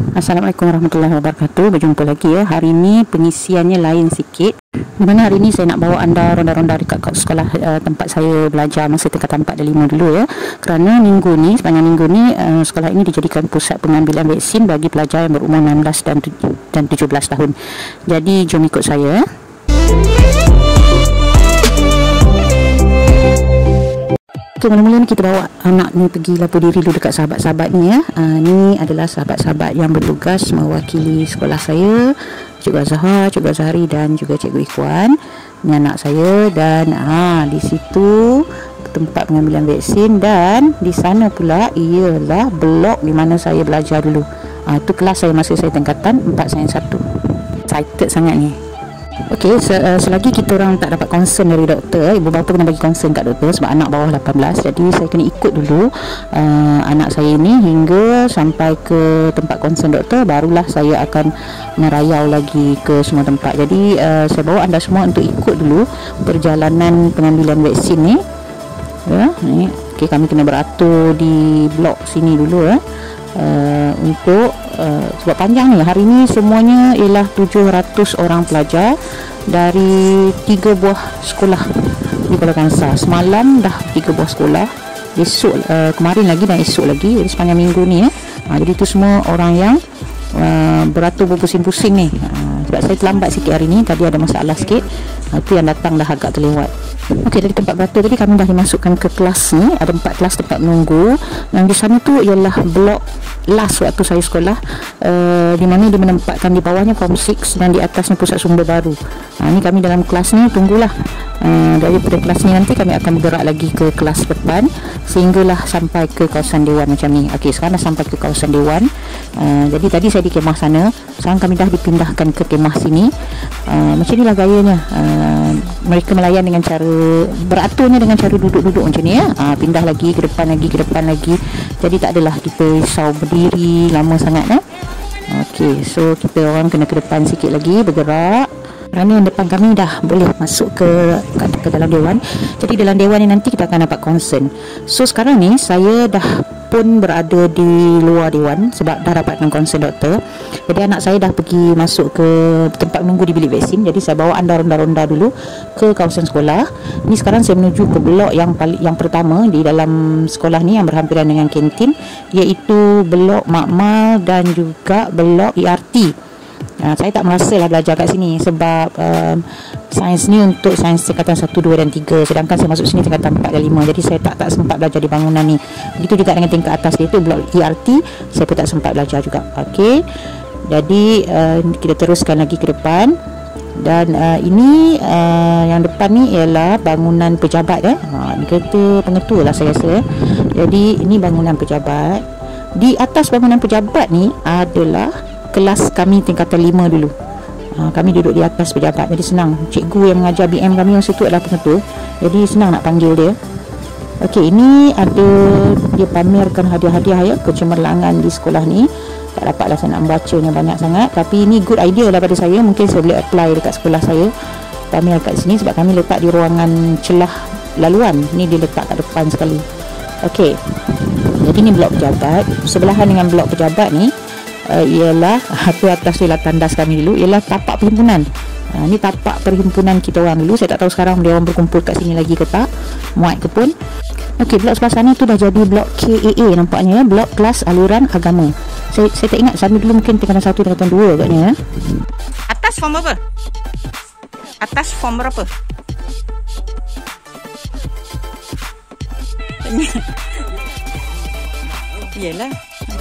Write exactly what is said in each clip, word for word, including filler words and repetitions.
Assalamualaikum warahmatullahi wabarakatuh. Berjumpa lagi ya. Hari ini pengisiannya lain sikit. Di mana hari ini saya nak bawa anda ronda-ronda dekat sekolah uh, tempat saya belajar masa tingkatan empat dan lima dulu ya. Kerana minggu ni, sepanjang minggu ni uh, sekolah ini dijadikan pusat pengambilan vaksin bagi pelajar yang berumur enam belas dan tujuh belas tahun. Jadi jom ikut saya. Okay, mula-mula kita bawa anak ni pergi lapor diri dulu dekat sahabat-sahabat ni ya. Uh, ni adalah sahabat-sahabat yang bertugas mewakili sekolah saya, Cikgu Azhar, Cikgu Azhari dan juga Cikgu Ikhwan. Ni anak saya dan ah di situ tempat pengambilan vaksin, dan di sana pula ialah blok di mana saya belajar dulu. Ah tu kelas saya masa saya tingkatan empat sains satu. Excited sangat ni. Okey, se uh, selagi kita orang tak dapat concern dari doktor, ibu bapa kena bagi concern kat doktor sebab anak bawah lapan belas. Jadi saya kena ikut dulu uh, anak saya ni hingga sampai ke tempat concern doktor, barulah saya akan merayau lagi ke semua tempat. Jadi uh, saya bawa anda semua untuk ikut dulu perjalanan pengambilan vaksin ni. Ya, ni. Okey, kami kena beratur di blok sini dulu ya. Uh, untuk uh, sebab panjang ni, hari ni semuanya ialah tujuh ratus orang pelajar dari tiga buah sekolah di Kuala Kangsar. Semalam dah tiga buah sekolah, esok uh, kemarin lagi dan esok lagi, jadi sepanjang minggu ni ya. Uh, jadi tu semua orang yang uh, beratur berpusing-pusing ni. Uh, sebab saya terlambat sikit hari ni, tadi ada masalah sikit. Uh, tu yang datang dah agak terlewat. Okey, dari tempat beratur tadi kami dah dimasukkan ke kelas ni. Ada empat kelas tempat menunggu. Yang di sana tu ialah blok last waktu saya sekolah, uh, di mana dia menempatkan di bawahnya form enam dan di atasnya pusat sumber baru. Ha, ni kami dalam kelas ni tunggulah. Uh, daripada kelas ni nanti kami akan bergerak lagi ke kelas depan sehinggalah sampai ke kawasan Dewan macam ni. Okey, sekarang dah sampai ke kawasan Dewan. Uh, jadi tadi saya di kemah sana, sekarang kami dah dipindahkan ke kemah sini. Uh, macam inilah gayanya. Uh, mereka melayan dengan cara beraturnya dengan cara duduk-duduk macam ni ya. Ha, pindah lagi ke depan lagi ke depan lagi. Jadi tak adalah kita risau berdiri lama sangat ya. Okey, so kita orang kena ke depan sikit lagi bergerak. Kerana yang depan kami dah boleh masuk ke, ke ke dalam dewan. Jadi dalam dewan ni nanti kita akan dapat concern. So sekarang ni saya dah pun berada di luar dewan sebab dah dapatkan concern doktor. Jadi anak saya dah pergi masuk ke tempat menunggu di bilik vaksin. Jadi saya bawa anda ronda-ronda dulu ke kawasan sekolah. Ni sekarang saya menuju ke blok yang paling yang pertama di dalam sekolah ni yang berhampiran dengan kantin, iaitu blok makmal dan juga blok E R T. Uh, saya tak merasalah belajar kat sini sebab uh, sains ni untuk sains tingkatan satu, dua dan tiga, sedangkan saya masuk sini tingkatan empat dan lima. Jadi saya tak tak sempat belajar di bangunan ni. Begitu juga dengan tingkat atas dia tu blok E R T, saya pun tak sempat belajar juga. Okey. Jadi uh, kita teruskan lagi ke depan. Dan uh, ini uh, yang depan ni ialah bangunan pejabat eh. Ha, ni kereta pengetua lah saya rasa. Jadi ini bangunan pejabat. Di atas bangunan pejabat ni adalah kelas kami tingkatan lima dulu. Ha, kami duduk di atas pejabat. Jadi senang. Cikgu yang mengajar B M kami masa tu adalah pengetua. Jadi senang nak panggil dia. Okey, ini ada dia pamerkan hadiah-hadiah ya, kecemerlangan di sekolah ni. Tak dapatlah saya nak membacanya banyak sangat, tapi ini good idea daripada saya. Mungkin saya boleh apply dekat sekolah saya. Pamer kat sini sebab kami letak di ruangan celah laluan. Ni dia letak kat depan sekali. Okey. Jadi ni blok pejabat. Sebelahan dengan blok pejabat ni Uh, ialah tu atas tu ialah tandas kami dulu, ialah tapak perhimpunan. Uh, ni tapak perhimpunan kita orang dulu. Saya tak tahu sekarang dia orang berkumpul kat sini lagi ke tak, muat ke pun. Okey, blok sebelah sana tu dah jadi blok K A A nampaknya ya, blok kelas aliran agama. Saya saya tak ingat sana dulu mungkin tingkatan satu tingkatan dua agaknya ya. Atas form apa? Atas form berapa? Iyalah.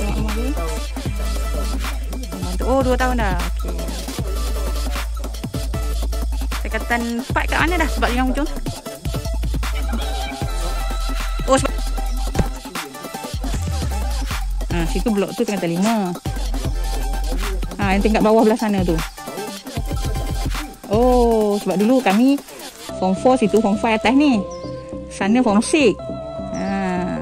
Oh, dua tahun dah. Okey. Tingkatan empat kat mana dah sebab yang hujung? Oh, sebab ha, situ blok tu tingkatan lima. Ha, yang tingkat bawah belah sana tu. Oh, sebab dulu kami form empat situ, form lima atas ni. Sana form enam. Ha.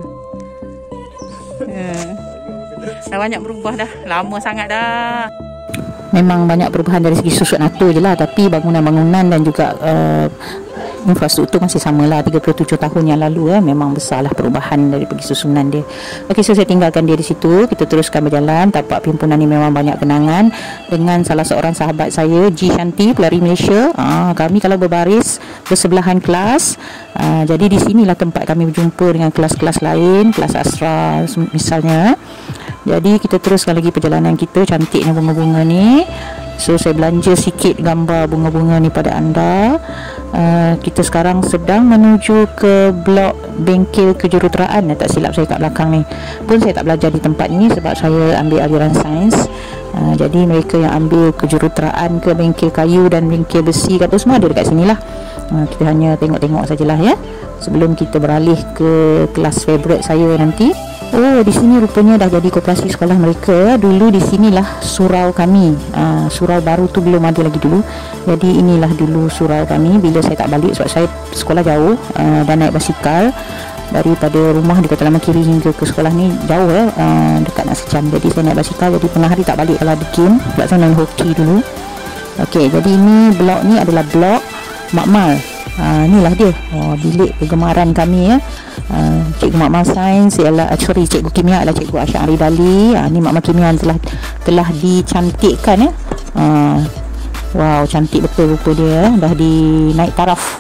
Ha. Dah banyak berubah dah. Lama sangat dah. Memang banyak perubahan dari segi susunan atur je lah, tapi bangunan-bangunan dan juga uh, infrastruktur masih samalah tiga puluh tujuh tahun yang lalu eh. Memang besarlah perubahan dari pergi susunan dia. Okey, so saya tinggalkan dia di situ. Kita teruskan berjalan. Tapak Pimpunan ni memang banyak kenangan dengan salah seorang sahabat saya, G Shanti, pelari Malaysia. Ah, kami kalau berbaris bersebelahan kelas. Ah, jadi di sinilah tempat kami berjumpa dengan kelas-kelas lain, kelas asra misalnya. Jadi kita teruskan lagi perjalanan kita. Cantiknya bunga-bunga ni. So saya belanja sikit gambar bunga-bunga ni pada anda. Uh, kita sekarang sedang menuju ke blok bengkel kejuruteraan. Tak silap saya kat belakang ni. Pun saya tak belajar di tempat ni sebab saya ambil aliran sains. Uh, jadi mereka yang ambil kejuruteraan ke bengkel kayu dan bengkel besi ke apa semua ada dekat sini lah. Uh, kita hanya tengok-tengok sajalah ya. Sebelum kita beralih ke kelas favourite saya nanti. Oh, di sini rupanya dah jadi koperasi sekolah mereka. Dulu di sinilah surau kami. uh, Surau baru tu belum ada lagi dulu. Jadi inilah dulu surau kami bila saya tak balik sebab saya sekolah jauh uh, dan naik basikal daripada rumah di Kota Lama Kiri hingga ke sekolah ni jauh eh, uh, dekat nak sejam. Jadi saya naik basikal, jadi tengah hari tak balik kalau ada game sebab saya main hoki dulu. Okey, jadi ini blok ni adalah blok Makmal. Uh, inilah dia, oh, bilik kegemaran kami ya. Uh, Cikgu Makmal Sains ialah uh, sorry Cikgu Kimia adalah Cikgu Asyari Dali. Uh, ni Makmal Kimia telah telah dicantikkan ya. Uh, wow, cantik betul rupa dia, dah dinaik taraf.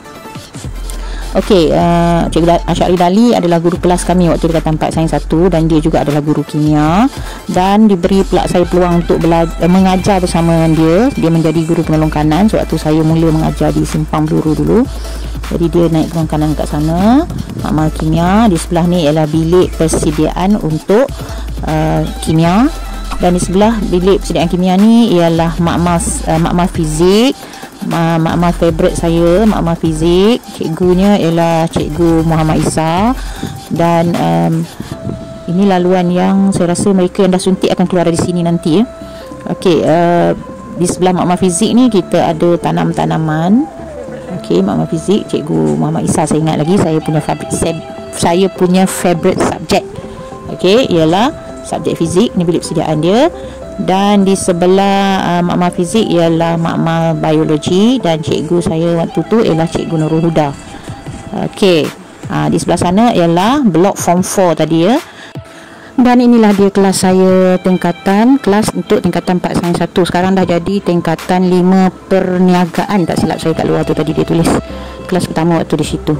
Okey, uh, Cikgu Asyari Dali adalah guru kelas kami waktu dekat tempat sains satu dan dia juga adalah guru kimia dan diberi pula saya peluang untuk belajar, uh, mengajar bersama dia. Dia menjadi guru penolong kanan sewaktu saya mula mengajar di Simpang Peluru dulu. Jadi dia naik penolong kanan kat sana. Makmal Kimia. Di sebelah ni ialah bilik persediaan untuk uh, kimia dan di sebelah bilik persediaan kimia ni ialah makmal uh, makmal fizik. Makmal favourite saya, makmal fizik. Cikgunya ialah Cikgu Muhammad Isa. Dan um, ini laluan yang saya rasa mereka yang dah suntik akan keluar dari sini nanti ya. Okey, uh, di sebelah makmal fizik ni kita ada tanam-tanaman. Okey, makmal fizik Cikgu Muhammad Isa, saya ingat lagi saya punya favourite saya punya favourite subjek. Okey, ialah subjek fizik. Ni bilik persediaan dia. Dan di sebelah uh, makmal fizik ialah makmal biologi dan cikgu saya waktu tu ialah Cikgu Nurul Huda. Okey, uh, di sebelah sana ialah blok form empat tadi ya. Dan inilah dia kelas saya tingkatan, kelas untuk tingkatan empat sains satu. Sekarang dah jadi tingkatan lima perniagaan, tak silap saya kat luar tu tadi dia tulis. Kelas pertama waktu di situ.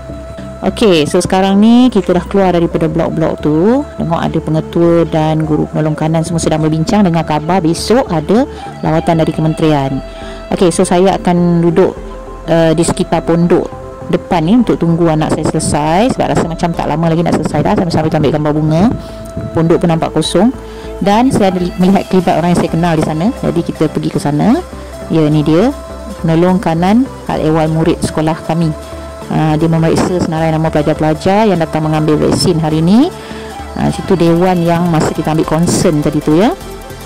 Okey, so sekarang ni kita dah keluar daripada blok-blok tu. Tengok ada pengetua dan guru penolong kanan semua sedang berbincang dengan kabar besok ada lawatan dari kementerian. Okey, so saya akan duduk uh, di sekitar pondok depan ni untuk tunggu anak saya selesai sebab rasa macam tak lama lagi nak selesai dah. Sambil-sambil ambil gambar bunga. Pondok pun nampak kosong dan saya ada melihat kelibat orang yang saya kenal di sana. Jadi kita pergi ke sana. Ya, ni dia penolong kanan hal ehwal murid sekolah kami. Uh, dia memeriksa senarai nama pelajar-pelajar yang datang mengambil vaksin hari ini. Uh, situ dewan yang masa kita ambil concern tadi tu ya.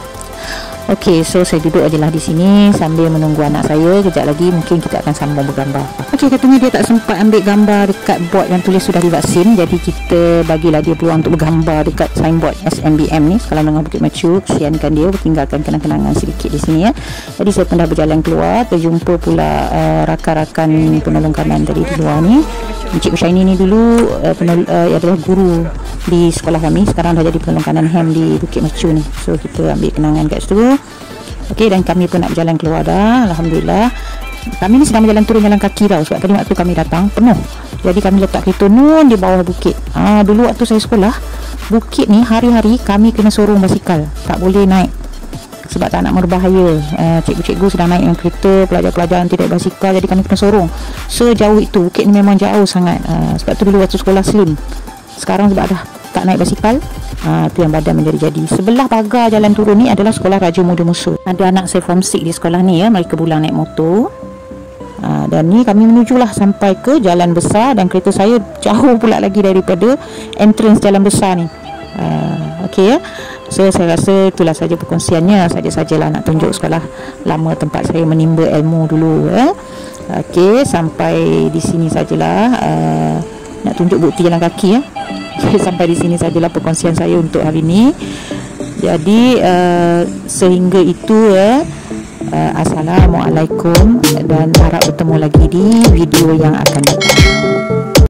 Okey, so saya duduk ajalah di sini sambil menunggu anak saya. Kejap lagi mungkin kita akan sambung bergambar. Okey, katanya dia tak sempat ambil gambar dekat board yang tulis sudah divaksin. Jadi kita bagilah dia peluang untuk bergambar dekat signboard S M B M ni, Sekolah Menengah Bukit Macu. Kesiankan dia, tinggalkan kenang-kenangan sedikit di sini ya. Jadi saya pun dah berjalan keluar, terjumpa pula uh, rakan-rakan penolong kanan tadi di luar ni. Cikgu Syaini ni dulu uh, penol, uh, adalah guru di sekolah kami. Sekarang dah jadi penolong kanan H E M di Bukit Macu ni. So kita ambil kenangan kat situ. Okey, dan kami pun nak berjalan keluar dah. Alhamdulillah. Kami ni sedang berjalan turun jalan kaki tau. Sebab tadi waktu kami datang penuh. Jadi kami letak kereta nun di bawah bukit. Ah, dulu waktu saya sekolah, bukit ni hari-hari kami kena sorong basikal. Tak boleh naik sebab tak nak berbahaya. uh, Cikgu-cikgu sedang naik dengan kereta, pelajar-pelajar nanti naik basikal. Jadi kami kena sorong sejauh itu. Bukit ni memang jauh sangat. uh, Sebab tu dulu waktu sekolah slim. Sekarang sebab dah tak naik basikal, uh, tu yang badan menjadi-jadi. Sebelah pagar jalan turun ni adalah sekolah Raja Muda Musuh. Ada anak saya form enam di sekolah ni ya. Mereka pulang naik motor. uh, Dan ni kami menujulah sampai ke jalan besar. Dan kereta saya jauh pula lagi daripada entrance jalan besar ni. uh, Okey ya. So saya rasa itulah saja perkongsiannya. Saja-sajalah nak tunjuk sekolah lama tempat saya menimba ilmu dulu ya. Okey, sampai di sini sajalah. uh, Nak tunjuk bukti jalan kaki ya. Jadi sampai di sini sajalah perkongsian saya untuk hari ini. Jadi uh, sehingga itu ya, uh, Assalamualaikum dan harap bertemu lagi di video yang akan datang.